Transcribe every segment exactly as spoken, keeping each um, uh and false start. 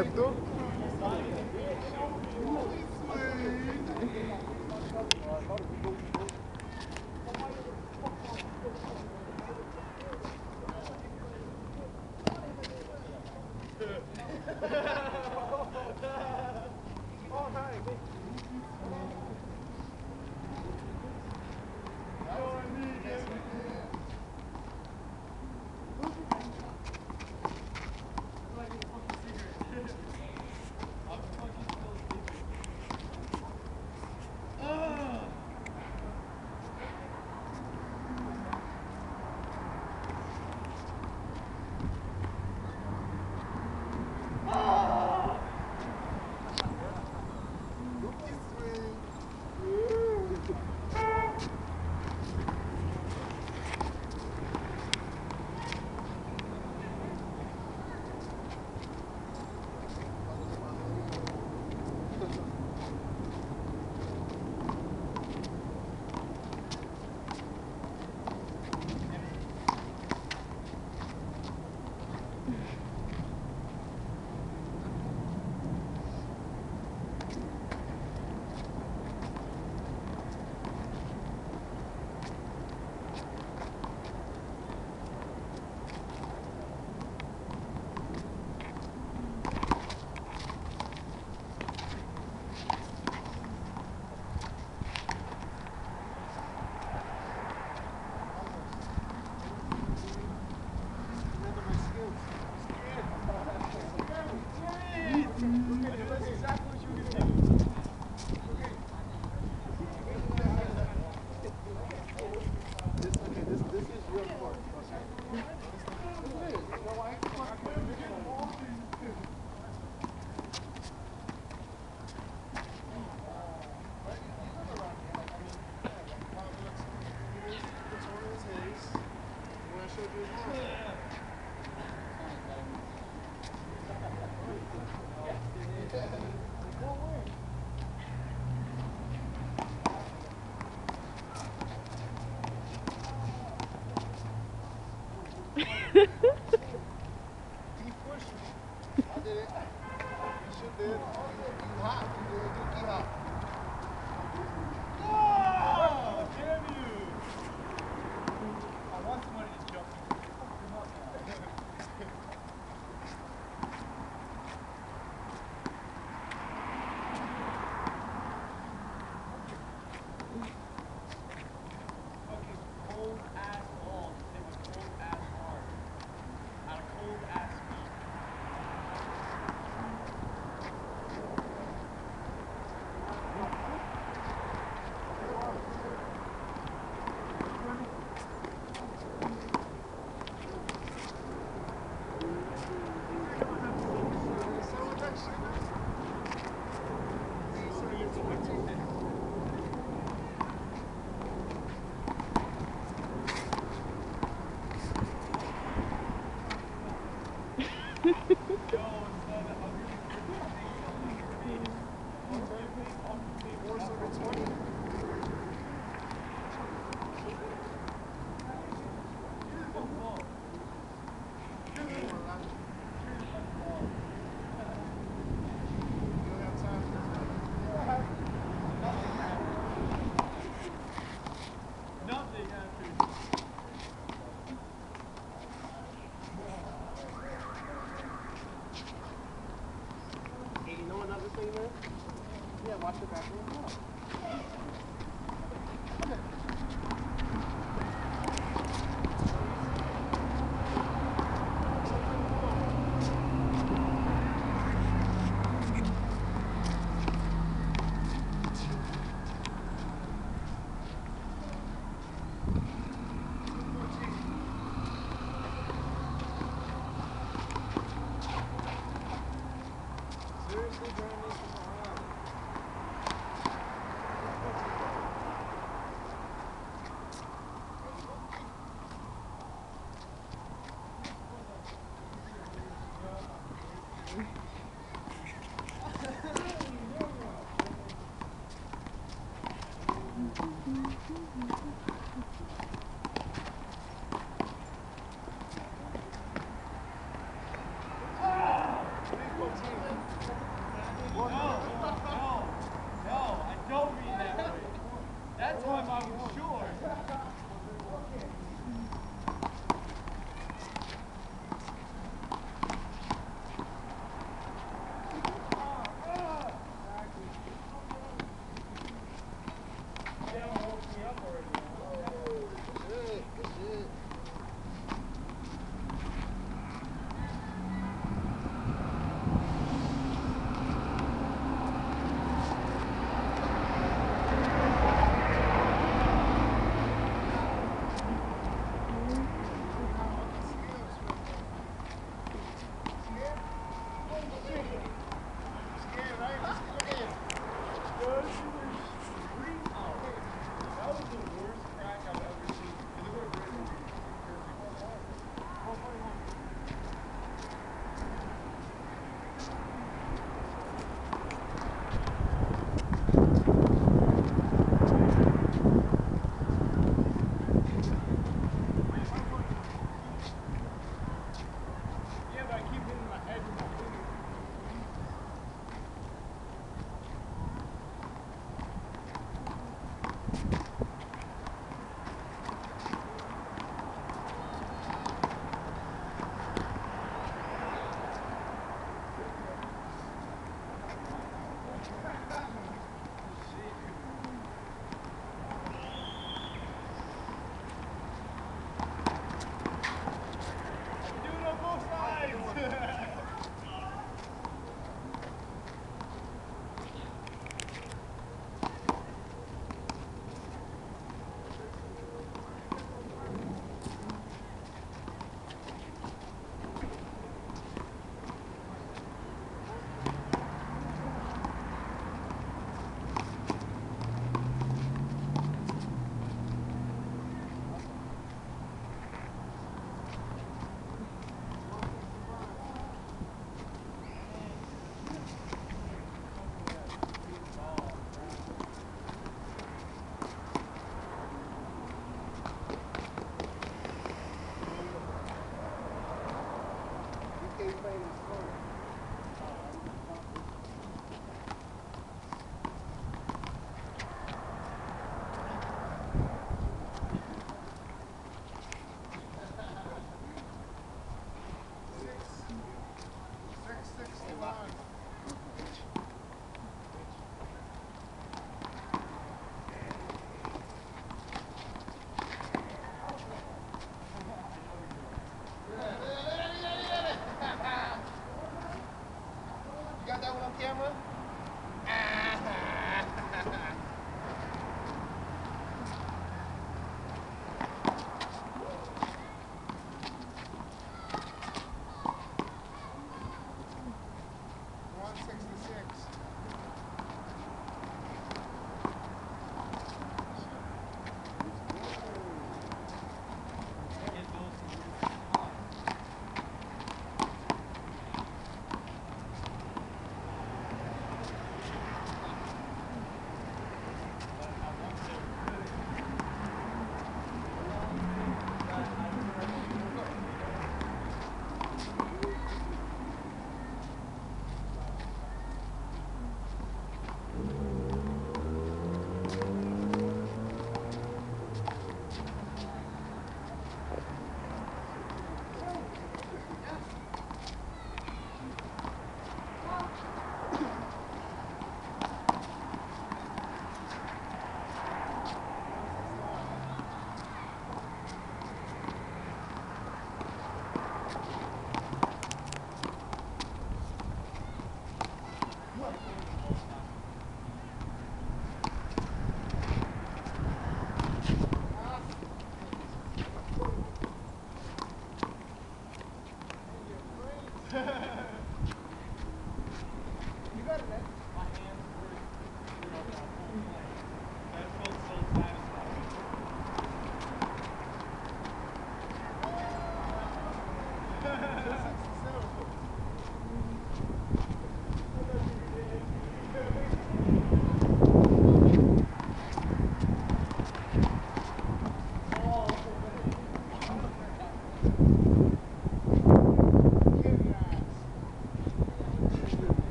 certo?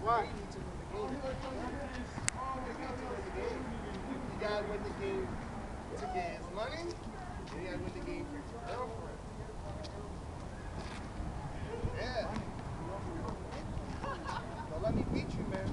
Why? You need to win the game. You gotta win the game to get his money. And you gotta win the game for his girlfriend. Yeah. Don't let me beat you, man.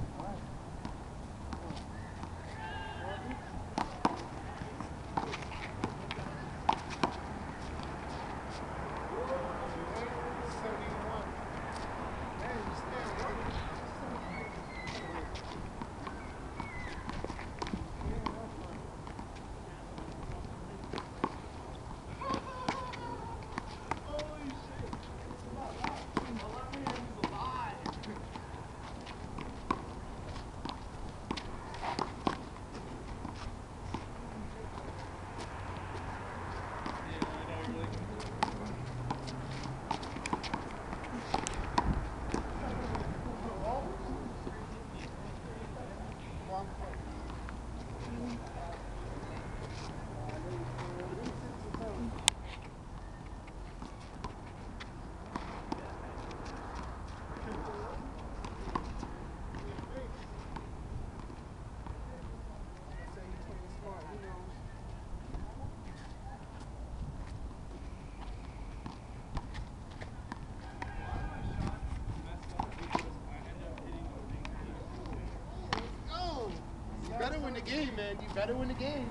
You better win the game, man. You better win the game.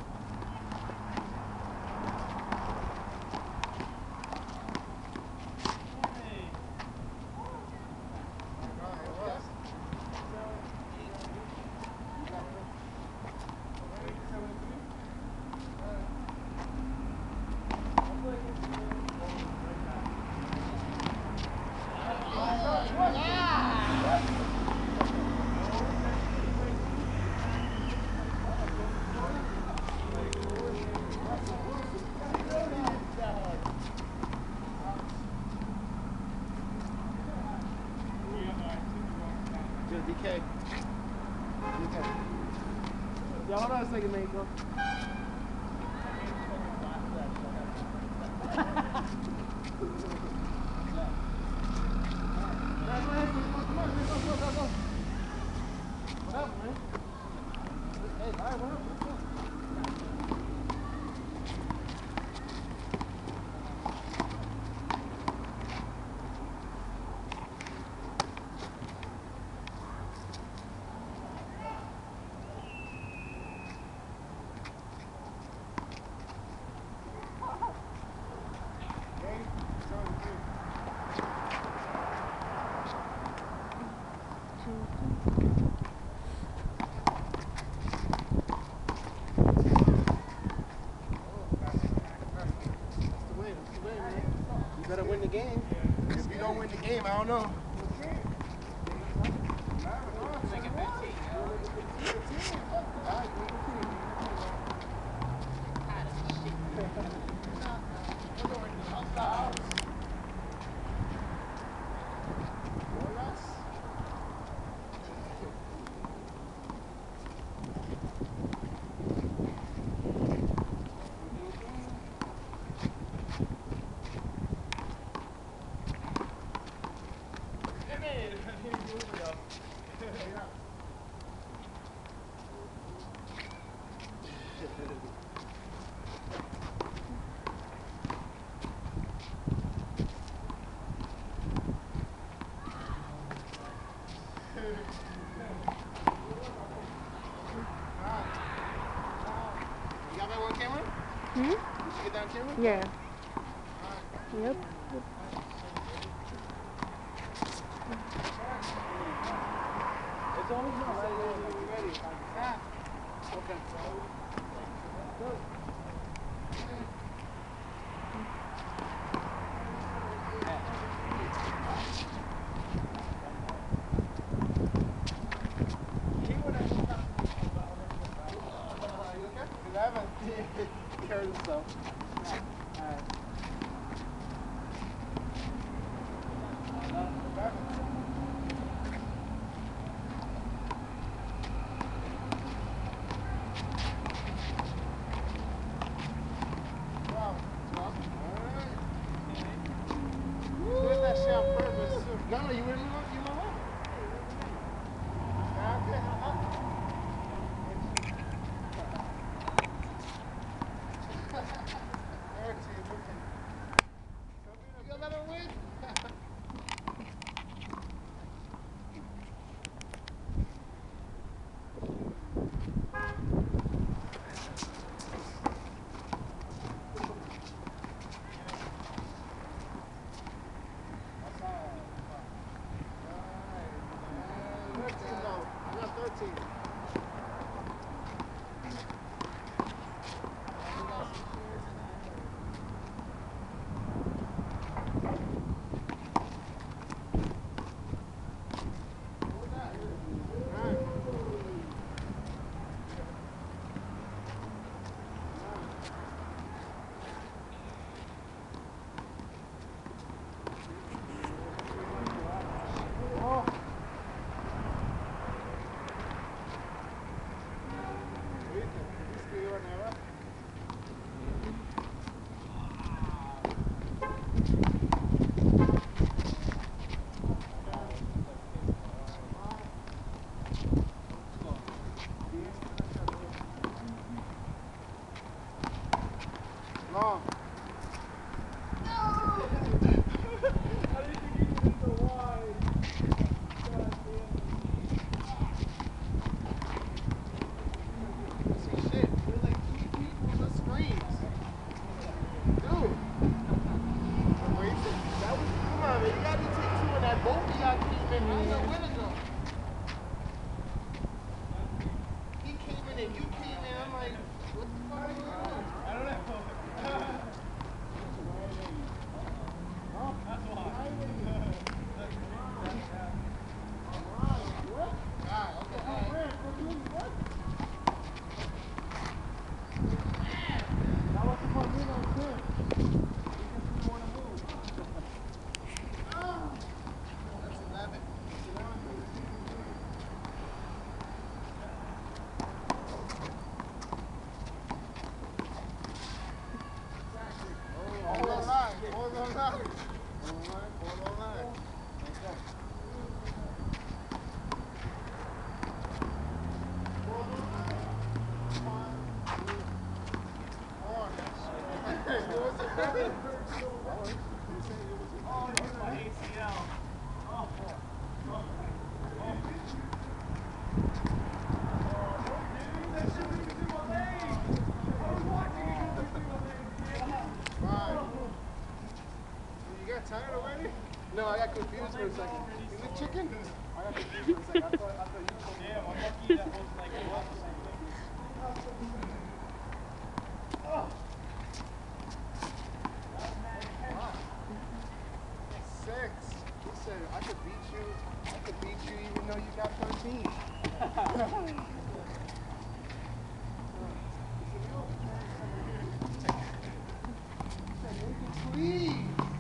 D K. D K. Yo, hold on a second, man. Go. You better win the game. If you don't win the game, I don't know. Hmm? Did you get that on camera? Yeah. Yep. It's almost not ready. We're ready. Okay. Go. Carry himself. Alright. No, no, you wouldn't know. You know what? team. Long. Tired already? No, I got confused for a second. Is it chicken? I got confused for a second. I thought, I thought you told me. Damn, I'm lucky that wasn't like it was. Oh. Six. He said, I could beat you. I could beat you even though you got thirteen. Please.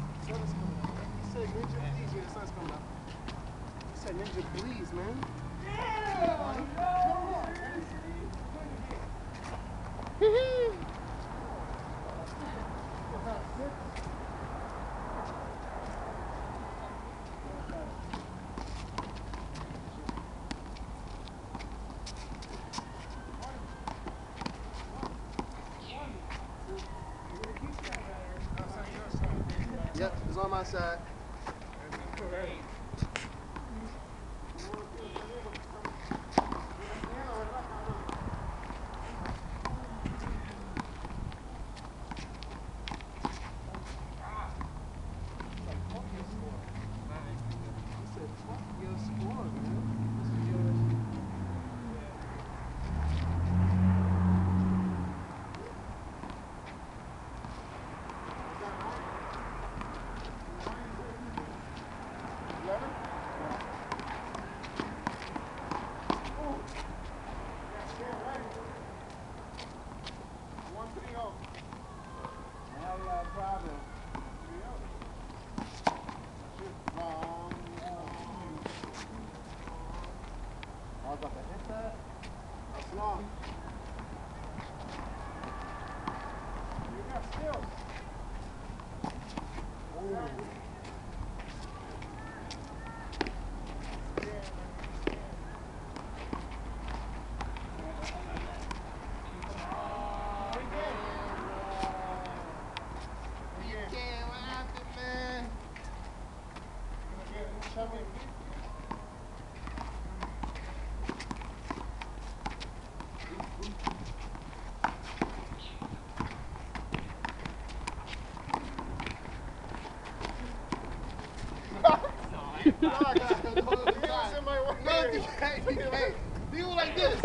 Ninja, please, man. Yeah. Yep, it's on my side. Long. You got skills. Ooh. No, I got it. No, no, no, no, no, no, no, no, no, no, no, no, no, Do like this.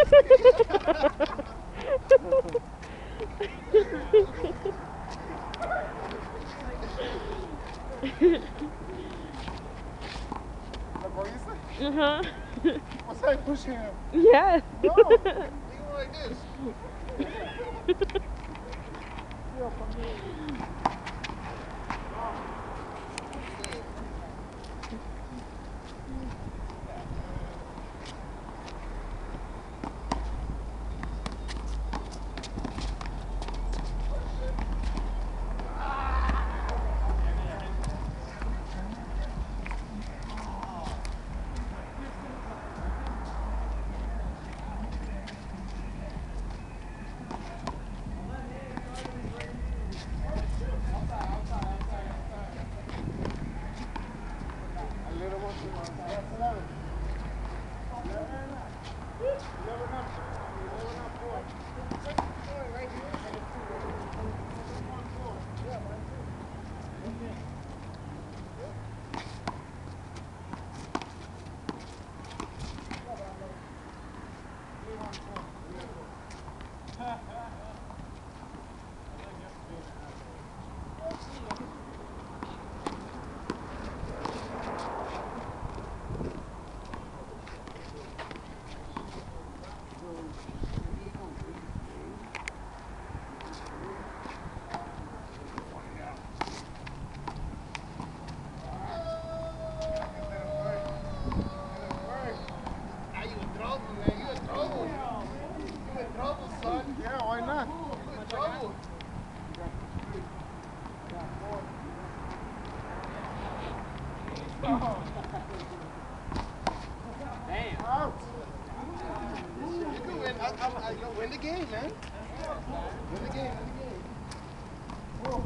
Uh-huh. What's that pushing him? Yes. No. Do like this. Win the game, man. Win the game, win the game. Whoa.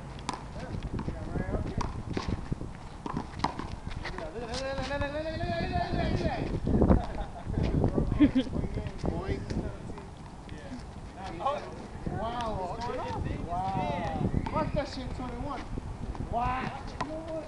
Wow. Wow. Watch that shit, twenty-one. Wow. You know what?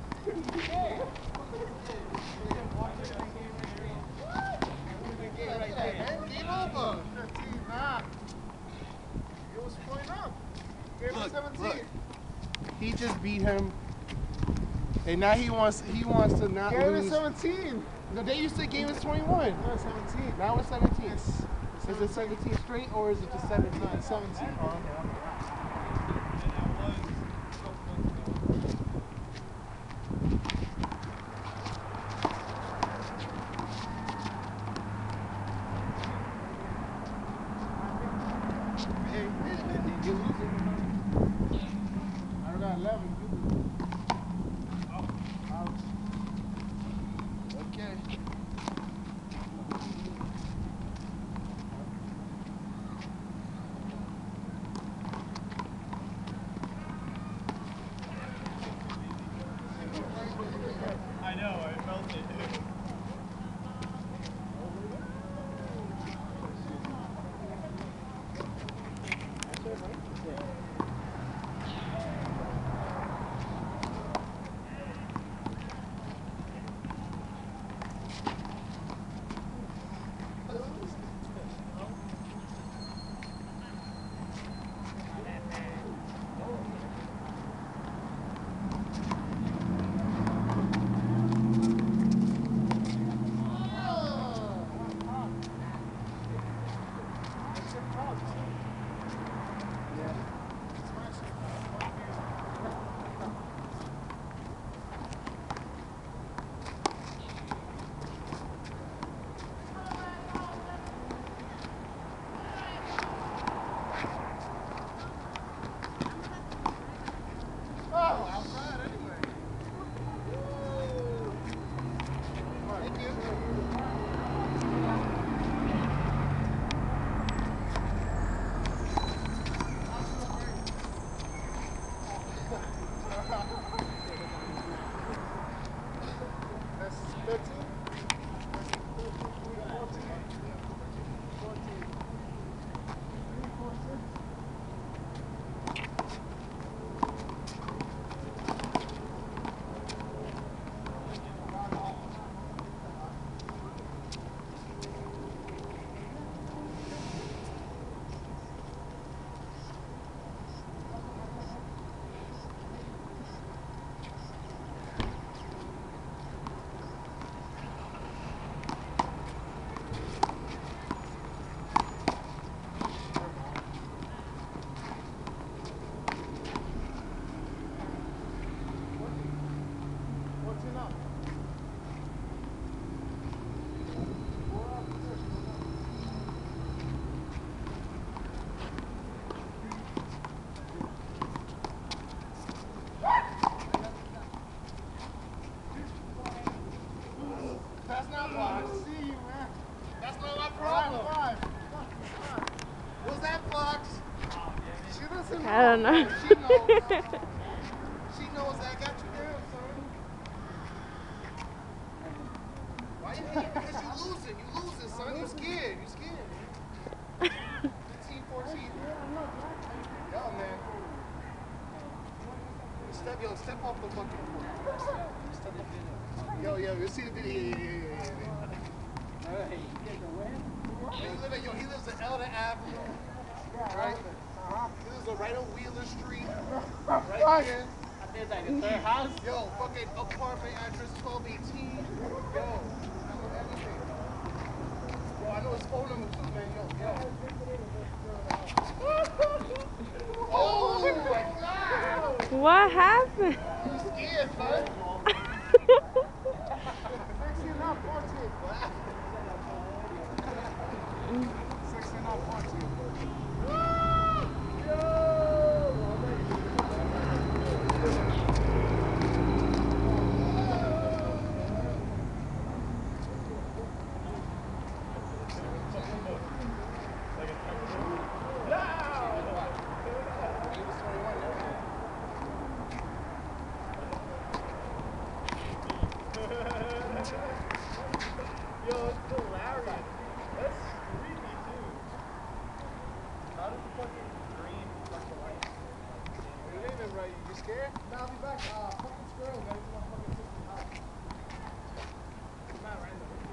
Game over. thirteen, nah. It was point up. Game look, seventeen. Look. He just beat him, and now he wants he wants to not game lose. Game is seventeen. No, they used to game is twenty-one. No, it's seventeen. Now it's seventeen. It's, it's is it seventeen straight or is it just seventeen? No, it's seventeen. Oh, okay. I know, I felt it. That's not blocks. See you, man. That's not my problem. Five. Was that blocks? She doesn't know. I don't know. She knows. She knows I got you down, son. Why you hating? Because you losing. You losing, son. You scared. You scared. fifteen, fourteen. Yo, man. Step, yo, step off the fucking court. Step off. Yo, yo, you see the video? Yeah, yeah, yeah, yeah. yeah. He live at, yo, he lives at Elder Avenue, right? He lives on right on Wheeler Street, right here. I think it's like a third house. Yo, fucking apartment address twelve eighteen. Yo, I know everything. Yo, I know his phone number too, man. Yo, yo. Oh my God! What happened? You scared, son? sixteen, not fourteen. sixteen, not fourteen. Yo, it's hilarious. That's creepy too. How does the fucking green fuck the light? You ain't even right. You scared? Now I'll be back. Uh, fucking squirrel, man. It's my fucking sixteen house. It's not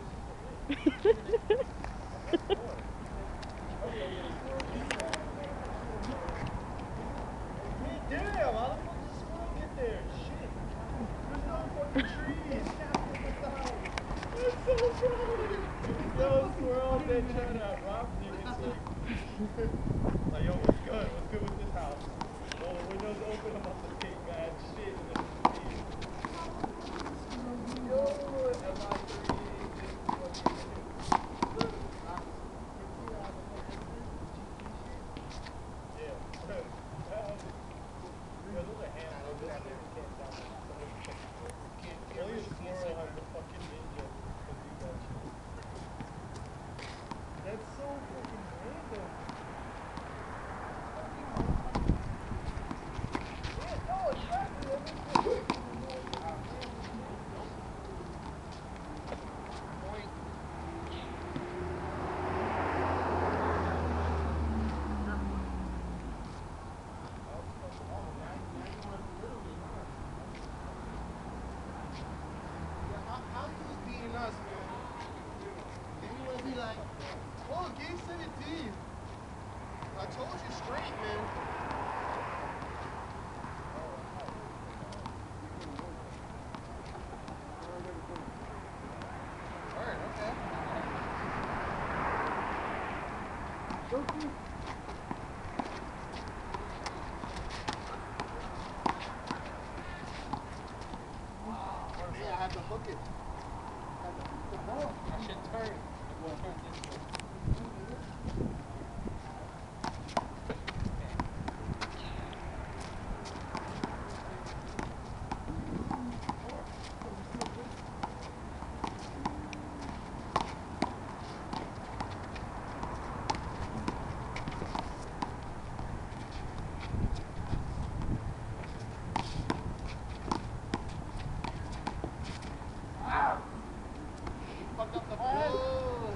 Damn, how the fuck does the squirrel get there? Shit. There's no fucking trees. That's so funny. Yo, squirrel, they trying to rob you. It's like, like, yo, what's good? What's good with this house? Oh, the windows open, I'm about to take bad shit in the street. Yo, M I three, yeah. Yeah, those are hands. Those are never came down. Only the squirrel has the fucking ninja to do that shit. That's so fucking random. Yeah, no, exactly. How, how you was beating us, man? Then you want to be like, oh, game seventeen. I told you straight, man. Alright, okay. Yeah, I had to hook it. I had to hook the ball. I should turn. It will turn this way. Fuck up the ball.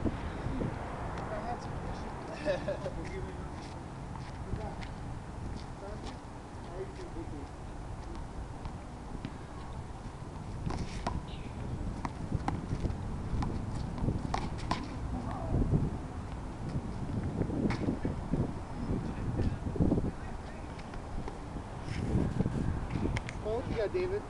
What you got, David?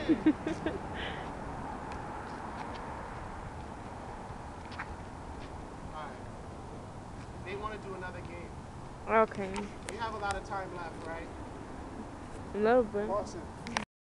Alright. They want to do another game. Okay. We have a lot of time left, right? A little bit. Awesome.